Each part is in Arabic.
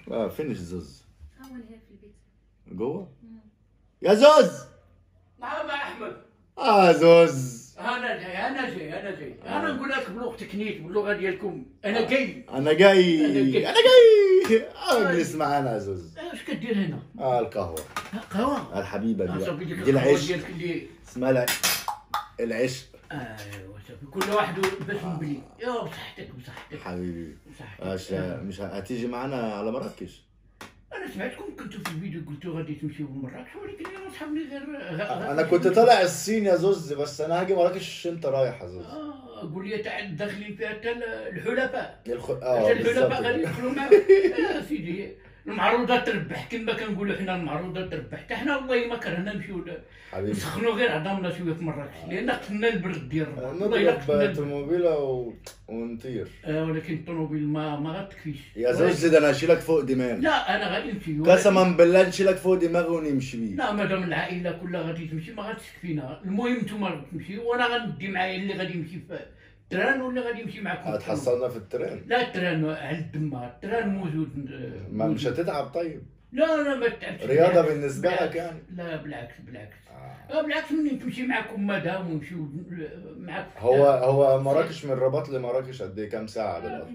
فين الزوز؟ هو اللي هي في البيت. جوه؟ يا زوز! نعم يا احمد. زوز. انا جاي انا نقول لك بلغه تكنيك باللغه ديالكم انا جاي. انا جاي. اجلس معانا يا زوز. اش كدير هنا؟ القهوه. قهوه الحبيبه دي صافي دي العشق. ديالك اللي اسمها العشق. ايوا صافي كل واحد باش نبني. يا بصحتك حبيبي. بصحتك. مش هتيجي معانا على مراكش؟ انا سمعتكم كنتوا في الفيديو قلتوا غادي تمشيو لمراكش ولكن انا صحابني غير انا كنت طالع الصين يا زوز، بس انا هاجي مراكش انت رايح يا زوز. قول لي تاع داخلين فيها حتى الحلفاء. بالظبط الحلفاء غادي كده. يدخلوا معاك. يا سيدي المعروضه تربح كما كنقولوا حنا، المعروضه تربح حتى حنا والله ما كرهنا نمشيو حبيبي نسخنوا غير عظامنا شويه في مراكش لان قتلنا البرد ديال والله الا قتلنا نضرب البرد. طوموبيله ونطير. ولكن الطوموبيل ما غتكفيش يا زوز ده انا اشيلك فوق دماغي. لا انا غادي نمشي قسما بالله نشيلك فوق دماغي ونمشي بيه. لا مادام العائله كلها غادي تمشي ما غاتكفينا. المهم نتوما تمشيو وانا غندي معايا اللي غادي يمشي في التران ولا غادي يمشي معكم. هتحصلنا في التران؟ لا التران على الدمار، التران موجود. ما مش هتتعب طيب؟ لا ما تتعبش. رياضه بالنسبه لك يعني؟ لا بالعكس بالعكس منين تمشي معكم مدام ونمشيو معك. هو مراكش من الرباط لمراكش قد ايه؟ كام ساعه بالقطر؟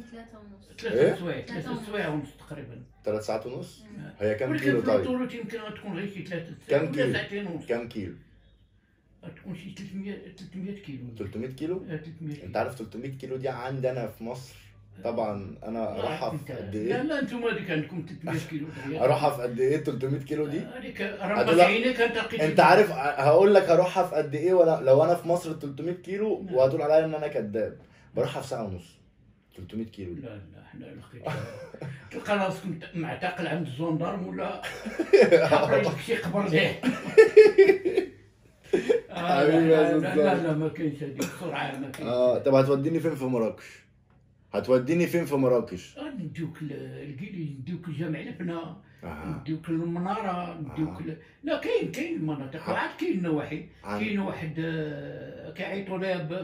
3 سوايع ونص تقريبا. 3 ساعات ونص؟ هي كام ولكن كيلو في طيب؟ الطولوت يمكن غتكون غير شي 3 كام ساعات كيلو؟ ولا ساعتين ونص. كام كيلو؟ غتكون شي 300 كيلو. 300 كيلو؟ 300 انت عارف 300 كيلو دي عندنا في مصر طبعا انا اروحها في قد ايه؟ لا انتم هذيك عندكم 300 كيلو. اروحها في قد ايه 300 كيلو دي؟ هذيك راه كانت انت عارف هقول لك هروحها في قد ايه ولا لو انا في مصر 300 كيلو وهتقول عليا ان انا كذاب. بروحها في ساعه ونص 300 كيلو. لا احنا لقيت تلقى راسك معتقل عند الجندارم ولا حاطين لك شي قبر ليه. لا ما كاينش هذيك السرعه ما كاينش. طب هتوديني فين في مراكش؟ هتوديني فين في مراكش؟ نديوك الكيلي، نديوك الجامع البنا، نديوك المناره، نديوك لا كاين المناطق عاد كاين النواحي. كاين واحد كيعيطوا لها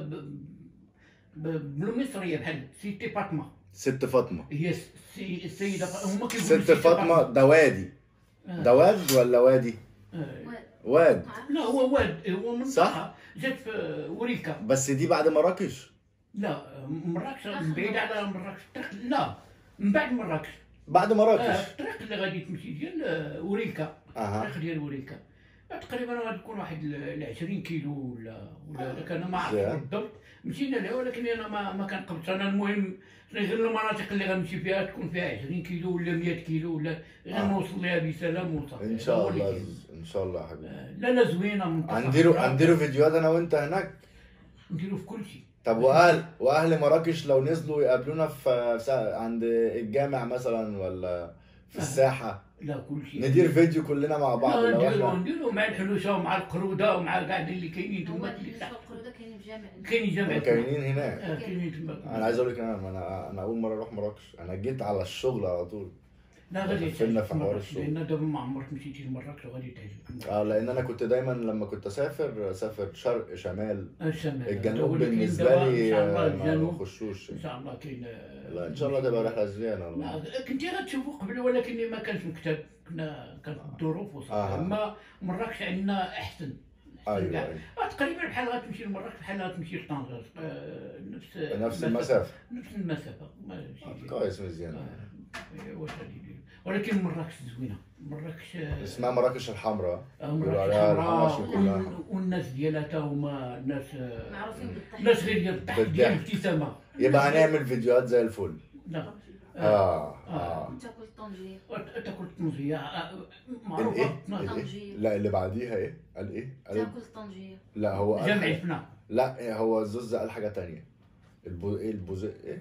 بالمصريه بحال سيتي فاطمه. ست فاطمه هي السيده هما كيقولوا ست فاطمه. ده وادي ده واد ولا وادي؟ واد. لا هو واد، هو منطقه صح؟ جات في وريكا. بس دي بعد مراكش؟ لا مراكش بعيد على مراكش. لا من بعد مراكش. بعد مراكش الطريق اللي غادي تمشي ديال وريكا. الطريق ديال وريكا تقريبا غادي تكون واحد 20 كيلو ولا انا ما عرفتش بالضبط. مشينا لها ولكن انا ما كنقبضش. انا المهم غير المناطق اللي غنمشي فيها تكون فيها 20 كيلو ولا 100 كيلو ولا غير نوصل لها بسلام وصافي. ان شاء الله ان شاء الله يا حبيبي. لا زوينه منطقه. نديروا فيديوهات انا وانت هناك. نديروا في كل شيء. طب واهل مراكش لو نزلوا يقابلونا عند الجامع مثلا ولا في الساحه؟ لا كل شيء. ندير فيديو كلنا مع بعض. نديروا مع الحلوشه ومع القروده ومع قاعدين اللي كاينين تما. القروده كاينين في جامع. كاينين جامع. كاينين هناك. كاينين تما. انا عايز اقول لك انا اول مره اروح مراكش. انا جيت على الشغل على طول. لا غادي فينا في حوار الشغل. لان دابا ما عمرك مشيتي لمراكش وغادي تعجبك. لان انا كنت دايما لما كنت اسافر شرق شمال. الشمال. الجنوب بالنسبه لي ما بخشوش. ان شاء الله كاين. لا ان شاء الله تبقى رحله زوينه والله. كنتي غتشوفوا قبل ولكن ما كانش مكتب. كانت الظروف وصافي. اما مراكش عندنا احسن. ايوه تقريبا بحال غتمشي لمراكش بحال غتمشي لطنجة. نفس المسافه. نفس المسافه. كويس مزيان. واش غادي ولكن مراكش زوينه. مراكش اسمها مراكش الحمراء. مراكش الحمراء والناس ديالها تا هما ناس معروفين بالضحك. ناس غير ديال الضحك ديال الابتسامه. يبقى هنعمل فيديوهات زي الفل. لا تاكل الطنجيه. تاكل الطنجيه معروفه. طنجيه. لا اللي بعديها ايه؟ قال ايه؟ تاكل الطنجيه. لا هو جمع الفنا. لا هو زوز قال حاجه تانية. ايه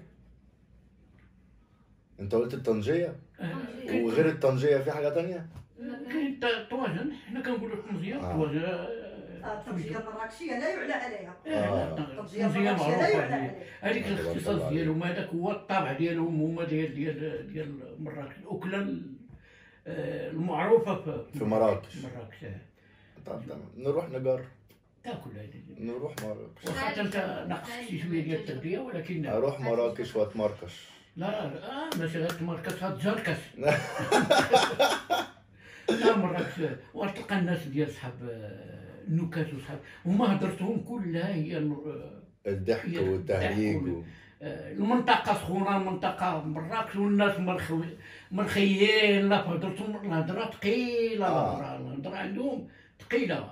انت قلت الطنجيه وغير الطنجيه في حاجه تانية؟ كاين طواجن. حنا كنقولوا الطنجيه. طواجن الطنجيه المراكشيه لا يعلى عليها. الطنجيه معروفه. هذيك الاختصاص ديالهم هذاك هو الطابع ديالهم هما ديال مراكش. الاكله المعروفه في مراكش. طب نروح نجرب. تاكل هذه. نروح مراكش. واخا انت ناقصك شي شويه ديال التربيه ولكن اروح مراكش واتمركش. لا ماشي غير ماركاش هاد جاركاش. لا مراكش وتلقى الناس ديال صحاب النكات وصحاب هما هضرتهم كلها هي الضحك والتهريج المنطقه سخونه، المنطقه مراكش والناس مرخيين. لا هضرتهم الهضره ثقيله، الهضره عندهم ثقيله،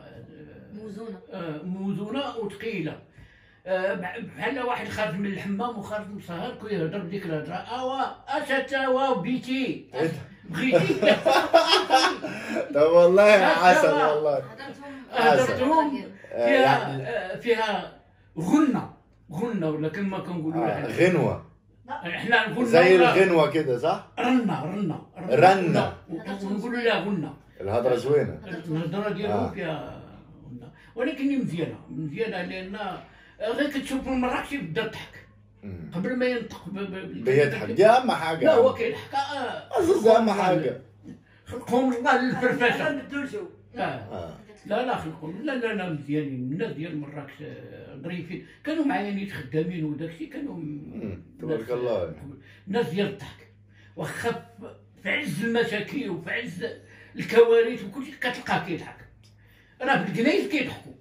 موزونه وثقيله. بحال واحد خارج من الحمام وخارج من الصهر كيهضر بديك الهضره. اشتا بيتي بغيتي. طب والله عسل والله. هضرتهم فيها غنة ولا كما كنقولوا غنوة. احنا نقولوا زي الغنوة كده صح؟ رنة ونقولوا لها غنة. الهضرة زوينة. الهضرة ديالهم فيها غنة، ولكن مزيانة لأن غير كتشوف من مراكش يبدا الضحك قبل ما ينطق بيضحك. دي أهم حاجة. لا هو كيضحك دي أهم حاجة. خلقهم الله للفرفشة. نبدلو الجو. لا خلقهم لا مزيانين. الناس ديال مراكش ظريفين، كانوا معايا نيت خدامين وداكشي، كانوا تبارك الله ناس ديال الضحك. واخا في عز المشاكل وفي عز الكوارث وكلشي كتلقاه كيضحك. راه في الكنايس كيضحكوا.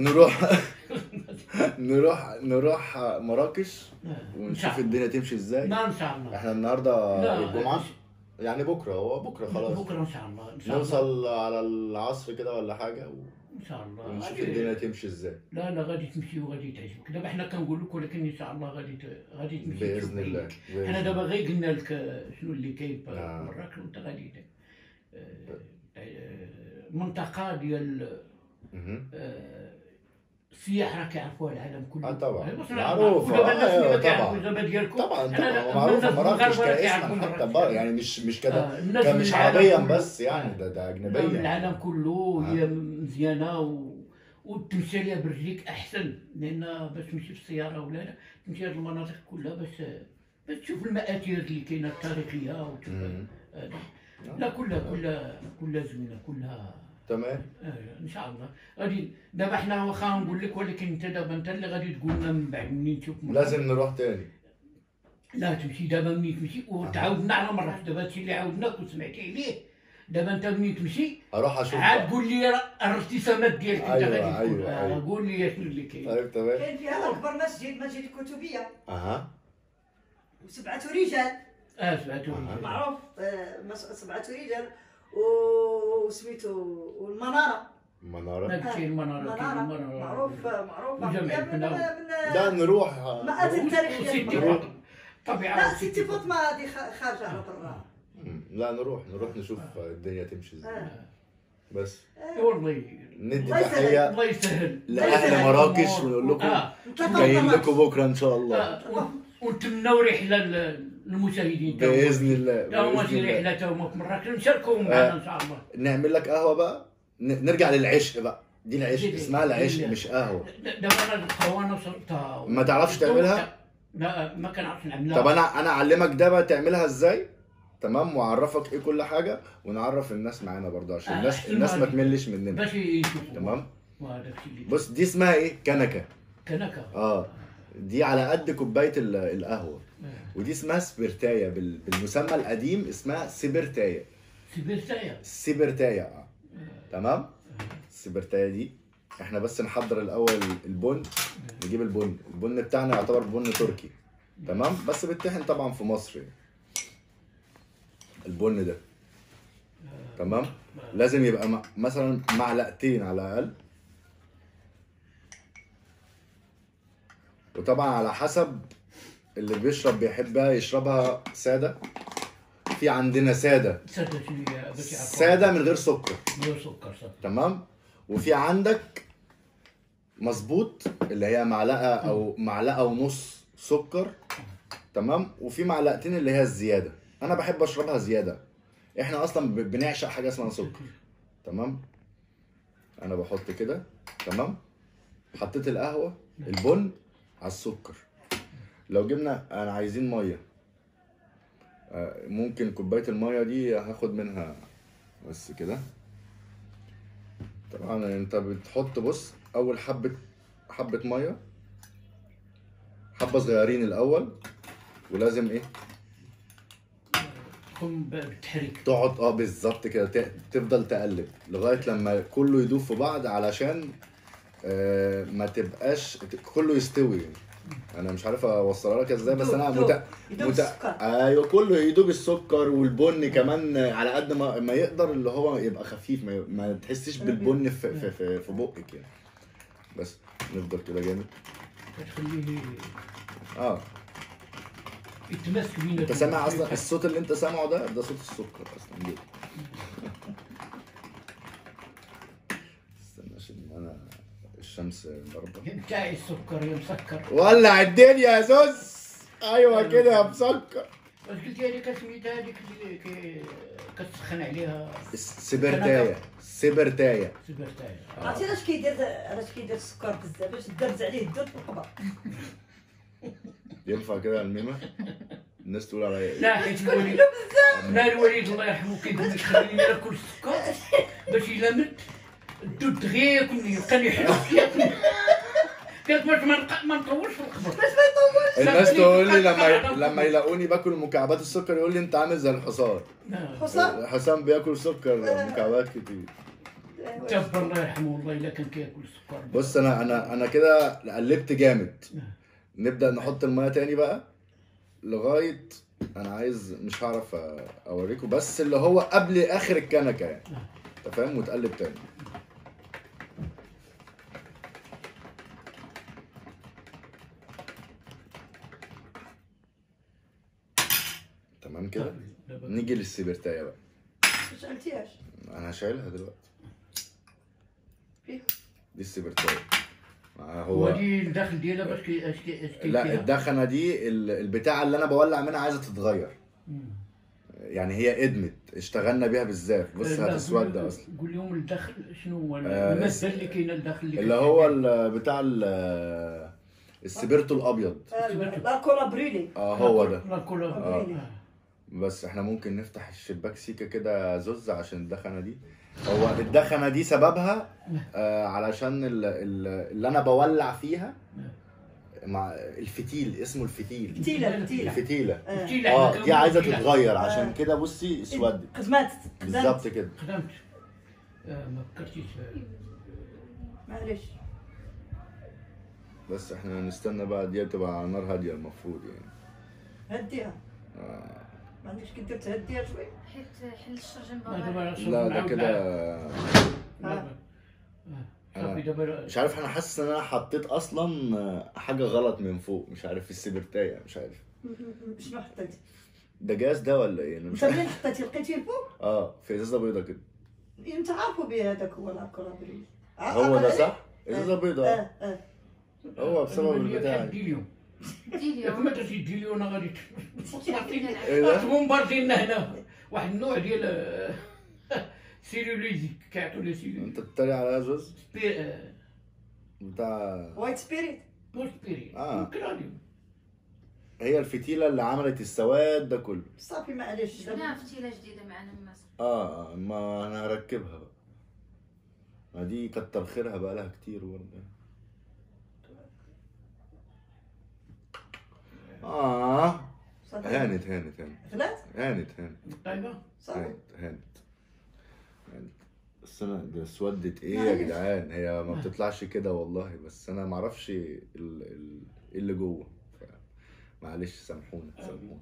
نروح مراكش ونشوف الدنيا تمشي ازاي. لا ان شاء الله. احنا النهارده الجمعه، يعني بكره خلاص. بكره ان شاء الله نوصل على العصر كده ولا حاجه ان شاء الله ونشوف الدنيا تمشي ازاي. لا غادي تمشي وغادي تعجبك. دابا حنا كنقول لك، ولكن ان شاء الله غادي تمشي باذن الله. حنا دابا غير قلنا لك شنو اللي كاين في مراكش وانت غادي منطقه ديال السياحه راه كيعرفوها العالم كله. طبعا معروفه. طبعا معروفه مراكش كاسم حتى يعني مش كده مش عربيا بس، يعني ده اجنبيا. العالم كله هي مزيانه وتمشي ليها برجليك احسن، لان باش تمشي في السياره ولا لا تمشي هذه المناطق كلها باش تشوف المآثير اللي كاينه التاريخيه وتشوف لا كلها زوينه كلها تمام. ان شاء الله غادي. دابا حنا واخا نقول لك، ولكن انت دابا انت اللي غادي تقول لنا من بعد منين تشوف. لازم نروح تاني. لا تمشي دابا منين تمشي وتعاودنا على مره. دابا هادشي اللي عاودناك وسمعتي عليه. دابا انت منين تمشي اروح اشوف عاد قول لي الارتسامات ديالك انت غادي تقول. أيوة. قول لي شنو اللي كاين. طيب تمام. كاين فيها اكبر مسجد الكتبيه. و7 رجال. 7 رجال معروف. 7 رجال وسميتو والمناره. هادشي المناره معروف لا نروح مآثر تاريخيه. طبيعه. لا سيتي فاطمه هذه خارجه على برا. لا نروح نشوف الدنيا تمشي ازاي. بس والله ندي تحيه الله يسهل لاهل مراكش ونقول لكم جايين لكم بكره ان شاء الله. ونتمنوا رحله للمشاهدين باذن الله. هما شي رحله هما في مراكش نشاركوهم معنا ان شاء الله. نعمل لك قهوه بقى، نرجع للعشق بقى. دي العشق اسمها العشق مش قهوه. دابا انا القهوه انا وصلتها. ما تعرفش تعملها؟ لا ما كنعرفش نعملها. طب انا اعلمك ده بقى تعملها ازاي، تمام، واعرفك ايه كل حاجه، ونعرف الناس معانا برضه عشان الناس ما تملش مننا باش يشوفوا. تمام. بص دي اسمها ايه؟ كنكه. دي على قد كوبايه القهوه. ودي اسمها سبرتايه، بالمسمى القديم اسمها سبرتايه. سبرتايه تمام. السبرتايه دي احنا بس نحضر الاول البن. نجيب البن بتاعنا يعتبر بن تركي تمام، بس بيتطحن طبعا في مصر. البن ده تمام لازم يبقى مثلا معلقتين على الاقل، وطبعا على حسب اللي بيشرب بيحبها يشربها ساده. في عندنا ساده من غير سكر. تمام. وفي عندك مظبوط اللي هي معلقه او معلقه ونص سكر تمام. وفي معلقتين اللي هي الزياده. انا بحب اشربها زياده. احنا اصلا بنعشق حاجه اسمها سكر تمام. انا بحط كده تمام. حطيت القهوه البن على السكر. لو جبنا انا عايزين ميه، ممكن كوبايه الميه دي هاخد منها بس كده. طبعا انت بتحط بص اول حبه ميه، حبه صغيرين الاول، ولازم ايه تقوم بالتحريك، تقعد بالظبط كده، تفضل تقلب لغايه لما كله يدوب في بعض، علشان ما تبقاش كله يستوي. انا مش عارف اوصلها لك ازاي، بس انا ايوه كله يدوب، السكر والبن كمان على قد ما يقدر، اللي هو يبقى خفيف، ما تحسش بالبن في بقك يعني. بس نفضل كده جامد، تخليه يتمسك بينا. انت سامع اصلا الصوت اللي انت سامعه ده صوت السكر اصلا جدا. استنى عشان انا الشمس ضربه. انت السكر يا مسكر، ولع الدنيا يا زوز. ايوه كده يا مسكر. واش قلتي هذيك سميتها هذيك اللي كتسخن عليها؟ سبرتايه. سبرتايه. عرفتي علاش كيدير السكر بزاف؟ باش تدرز عليه الدود في القبر. ينفع كده الميمه؟ الناس تقول عليا لا حيت الوليد، لا الوليد الله يرحمه كيقول لك خليني ناكل السكر باش الا مت الدود دغيا يبقى حلو فيا. قالت باش ما نطولش في القبر، باش ما يطولش. الناس تقول لي لما يلاقوني باكل مكعبات السكر يقول لي انت عامل زي الحصان. الحصان بياكل سكر مكعبات كتير. تبا الله يرحمه والله الا كان كياكل السكر. بص انا كده قلبت جامد. نبدا نحط الميه تاني بقى لغايه، انا عايز مش هعرف اوريكم، بس اللي هو قبل اخر الكنكه يعني، انت فاهم، وتقلب تاني. تمام كده. نيجي للسبرتايه بقى. ما شعلتيهاش؟ انا شايلها دلوقتي. دي السبرتايه. هو دي الدخل ديالها باش لا الدخنه دي البتاعه اللي انا بولع منها عايزه تتغير. يعني هي ادمت، اشتغلنا بيها بالذات. بص هتسود اصلا. قول لهم الدخل شنو هو الماده اللي كاينه الداخل اللي هو بتاع السبيرتو الابيض. لا كولا بريلي. هو ده. لا كولا بريلي. بس احنا ممكن نفتح الشباك سيكه كده زوز عشان الدخنه دي. هو الدخنه دي سببها علشان اللي انا بولع فيها مع الفتيل، اسمه الفتيل. الفتيله دي عايزه تتغير، عشان كده بصي اسودت. خدمات بالظبط كده. خدمت. ما فكرتيش. معلش. بس احنا نستنى بقى دي تبقى على نار هاديه المفروض يعني. هديها. ما عندكش كي دير تهديها شوي؟ حيت حل الشرجم لا ده كده. مش عارف، انا حاسس ان انا حطيت اصلا حاجه غلط من فوق، مش عارف في السبرتايه، مش عارف. شنو حطيتي؟ ده جاز ده ولا ايه؟ انا مش عارف. منين حطيتيه؟ لقيتيه فوق؟ في ازازه بيضه كده. انت عارفه بيه هذاك هو الكرابري. هو ده صح؟ ازازه بيضه. هو بسبب البتاع. ديليون ما درتي ديليون غادي ايه تكون باردين هنا واحد النوع ديال سيلوليزيك كيعطوا لي سيلوليزيك. انت تتريق على زوز؟ بتاع وايت سبيريت. ممكن غادي. هي الفتيله اللي عملت السواد ده كله. صافي معليش. شفنا فتيله جديده معنا من مصر. ما انا هركبها بقى. ما دي كتر خيرها بقى لها كتير برضه. هانت غلات؟ هانت طيبه؟ هانت. بس انا ده اسودت ايه يا جدعان؟ هي ما بتطلعش كده والله، بس انا ما اعرفش ايه اللي جوه. معلش سامحونا.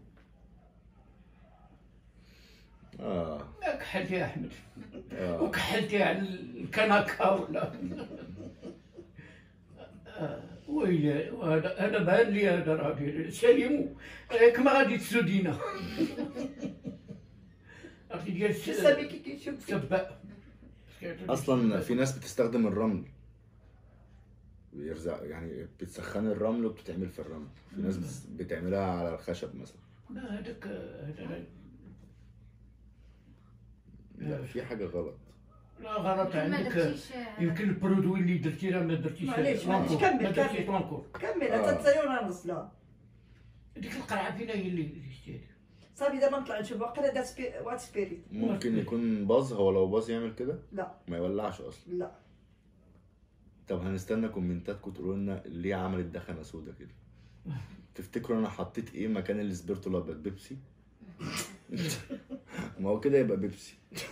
كحلت يا احمد. وكحلت على الكنكه ولا. ويلي هذا بان لي هذا راه سليمو كما غادي تسودينا. عرفتي ديال السباء. اصلا في ناس بتستخدم الرمل بيرزع، يعني بتسخن الرمل وبتتعمل في الرمل. في ناس بتعملها على الخشب مثلا. لا هذاك لا في حاجه غلط. لا غلط عندك. يمكن البرودوي اللي درتي راه ما درتيش. معليش كمل حتى ونص. لا ديك القرعه فينا هي اللي شتيها. صافي دابا نطلع نشوف واقيلا دات وات سبيريت. ممكن يكون باظ. هو لو باظ يعمل كده؟ لا ما يولعش اصلا. لا. طب هنستنى كومنتاتكم تقولوا لنا ليه عملت دخنه سودا كده. تفتكروا انا حطيت ايه مكان الاسبرتو الابيض؟ بيبسي. ما هو كده يبقى بيبسي.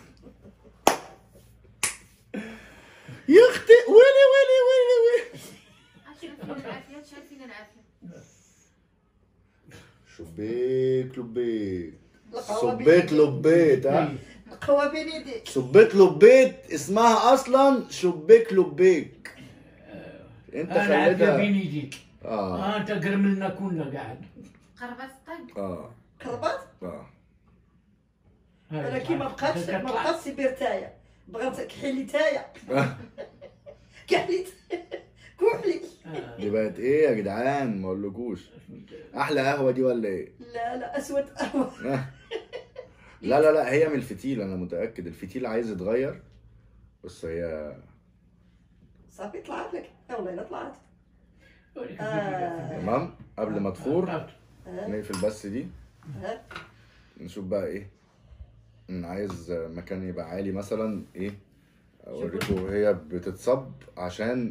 يا اختي ويلي ويلي ويلي ويلي. شايفين العافيه. شبيك لبيك صبيت لبيت. ها القهوه بين يديك. صبيت لبيت اسمها اصلا شبيك لبيك. انت خليتها بين يديك. انت قرملنا كلنا قاعد. قربات الطيب. قربات. انا كي ما بقاتش سيبرتايا بغات كحليتايا. كحليت كحلي. دي بقت ايه يا جدعان؟ ما اقولكوش احلى قهوه دي ولا ايه؟ لا اسود قهوه. لا هي من الفتيل، انا متاكد الفتيل عايز يتغير، بس هي صافي طلعت لك. والله لا طلعت. تمام. قبل ما تفور نقفل بس دي. نشوف بقى ايه. عايز مكان يبقى عالي مثلا ايه، اوريكم وهي بتتصب عشان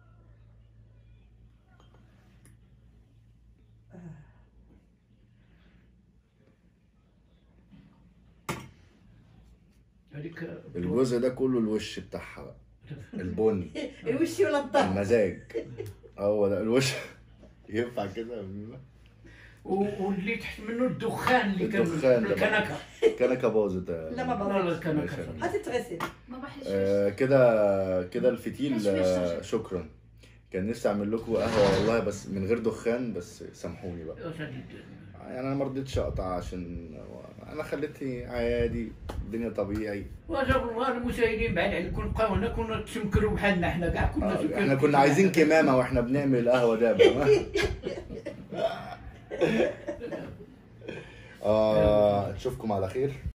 الجزء ده كله الوش بتاعها بقى البني. الوش ولا الظهر؟ المزاج. هو ده الوش. ينفع كده؟ واللي تحت منه الدخان اللي كان الكنكه. الكنكه باظت. لا ما باظتش الكنكه، هتتغسل. ما بحلش. كده الفتيل. شكرا. كان نفسي اعمل لكم قهوه والله بس من غير دخان، بس سامحوني بقى. يعني انا ما رضيتش اقطع عشان انا خليتني عادي الدنيا طبيعي. والله المشاهدين بعد عليكم بقاو كنا تسمكروا بحالنا احنا كاع كنا احنا كنا عايزين كمامه واحنا بنعمل القهوه دابا. اشوفكم على خير.